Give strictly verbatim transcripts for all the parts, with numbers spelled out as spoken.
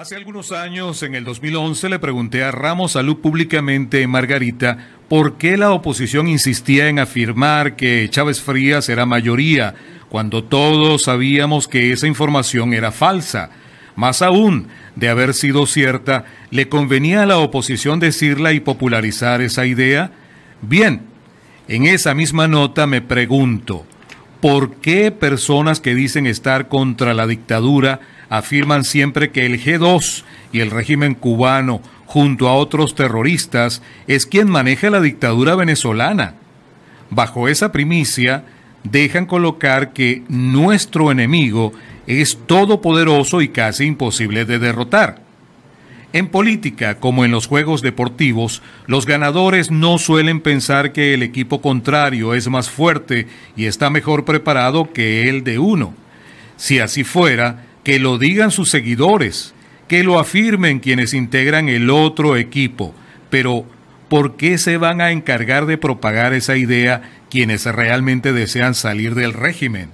Hace algunos años, en el dos mil once, le pregunté a Ramos Salud públicamente en Margarita por qué la oposición insistía en afirmar que Chávez Frías era mayoría, cuando todos sabíamos que esa información era falsa. Más aún, de haber sido cierta, ¿le convenía a la oposición decirla y popularizar esa idea? Bien, en esa misma nota me pregunto, ¿por qué personas que dicen estar contra la dictadura afirman siempre que el G dos y el régimen cubano, junto a otros terroristas, es quien maneja la dictadura venezolana? Bajo esa primicia, dejan colocar que nuestro enemigo es todopoderoso y casi imposible de derrotar. En política, como en los juegos deportivos, los ganadores no suelen pensar que el equipo contrario es más fuerte y está mejor preparado que el de uno. Si así fuera, que lo digan sus seguidores, que lo afirmen quienes integran el otro equipo. Pero, ¿por qué se van a encargar de propagar esa idea quienes realmente desean salir del régimen?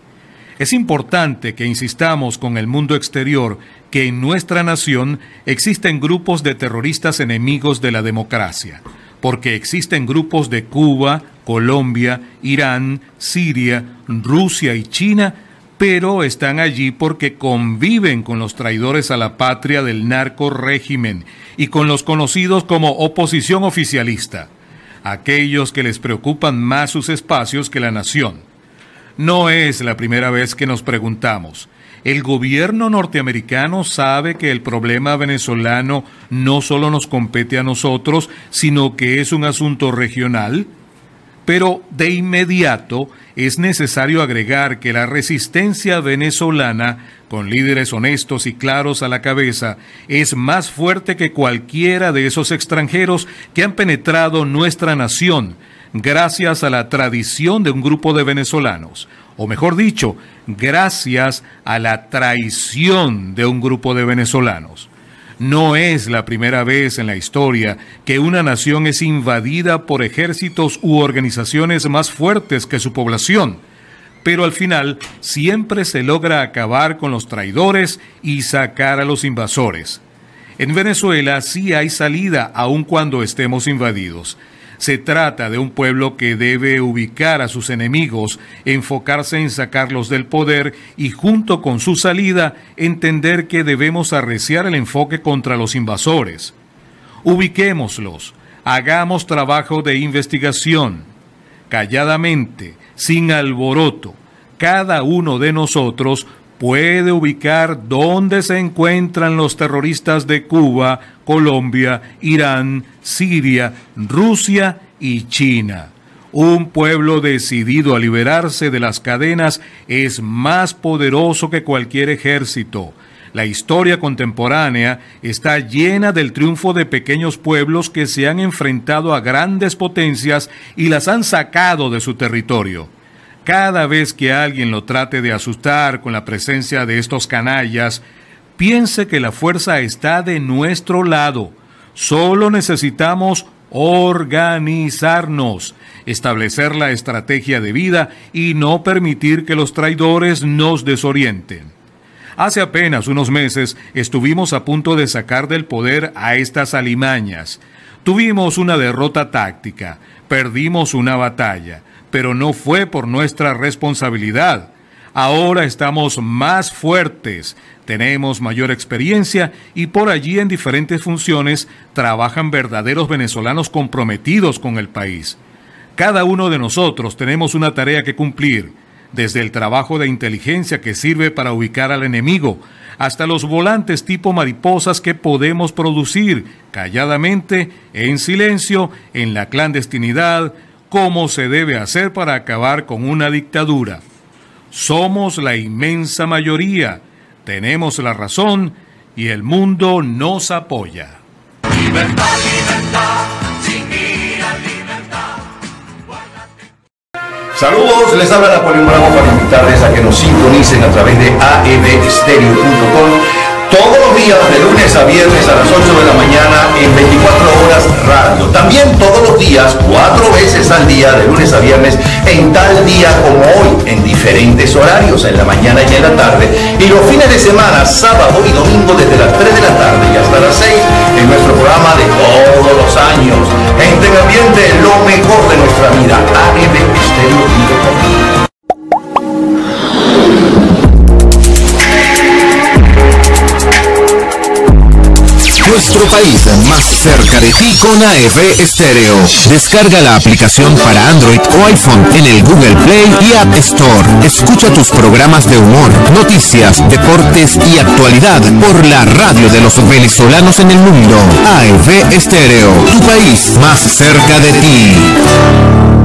Es importante que insistamos con el mundo exterior que en nuestra nación existen grupos de terroristas enemigos de la democracia, porque existen grupos de Cuba, Colombia, Irán, Siria, Rusia y China, pero están allí porque conviven con los traidores a la patria del narco régimen y con los conocidos como oposición oficialista, aquellos que les preocupan más sus espacios que la nación. No es la primera vez que nos preguntamos, ¿el gobierno norteamericano sabe que el problema venezolano no solo nos compete a nosotros, sino que es un asunto regional? Pero de inmediato es necesario agregar que la resistencia venezolana, con líderes honestos y claros a la cabeza, es más fuerte que cualquiera de esos extranjeros que han penetrado nuestra nación, gracias a la tradición de un grupo de venezolanos, o mejor dicho, gracias a la traición de un grupo de venezolanos. No es la primera vez en la historia que una nación es invadida por ejércitos u organizaciones más fuertes que su población, pero al final siempre se logra acabar con los traidores y sacar a los invasores. En Venezuela sí hay salida aun cuando estemos invadidos. Se trata de un pueblo que debe ubicar a sus enemigos, enfocarse en sacarlos del poder y junto con su salida entender que debemos arreciar el enfoque contra los invasores. Ubiquémoslos, hagamos trabajo de investigación. Calladamente, sin alboroto, cada uno de nosotros puede ubicar dónde se encuentran los terroristas de Cuba, Colombia, Irán, Siria, Rusia y China. Un pueblo decidido a liberarse de las cadenas es más poderoso que cualquier ejército. La historia contemporánea está llena del triunfo de pequeños pueblos que se han enfrentado a grandes potencias y las han sacado de su territorio. Cada vez que alguien lo trate de asustar con la presencia de estos canallas, piense que la fuerza está de nuestro lado. Solo necesitamos organizarnos, establecer la estrategia de vida y no permitir que los traidores nos desorienten. Hace apenas unos meses estuvimos a punto de sacar del poder a estas alimañas. Tuvimos una derrota táctica, perdimos una batalla, pero no fue por nuestra responsabilidad. Ahora estamos más fuertes, tenemos mayor experiencia y por allí en diferentes funciones trabajan verdaderos venezolanos comprometidos con el país. Cada uno de nosotros tenemos una tarea que cumplir, desde el trabajo de inteligencia que sirve para ubicar al enemigo, hasta los volantes tipo mariposas que podemos producir calladamente, en silencio, en la clandestinidad, cómo se debe hacer para acabar con una dictadura. Somos la inmensa mayoría, tenemos la razón y el mundo nos apoya. Libertad, libertad, sin guía, libertad. Saludos, les habla Napoleón Bravo para invitarles a que nos sintonicen a través de A E B Stereo punto com todos los días de lunes a viernes a las ocho de la mañana en veinticuatro horas radio. También todos los días, cuatro veces al día, de lunes a viernes, en tal día como hoy, en diferentes horarios, en la mañana y en la tarde, y los fines de semana, sábado y domingo, desde las tres de la tarde y hasta las seis, en nuestro programa de todos los años. Gente en ambiente, lo mejor de nuestra vida. A E B Estéreo punto com. Nuestro país más cerca de ti con A E B Estéreo. Descarga la aplicación para Android o iPhone en el Google Play y App Store. Escucha tus programas de humor, noticias, deportes y actualidad por la radio de los venezolanos en el mundo. A E B Estéreo, tu país más cerca de ti.